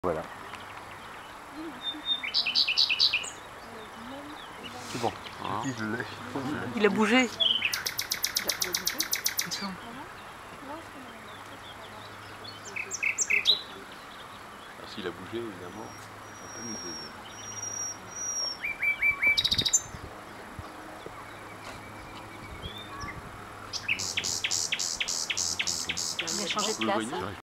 Voilà. C'est bon. Hein. Il a bougé. S'il a bougé, évidemment, ça peut nous aider. Il a changé de Vous le voyez ? place.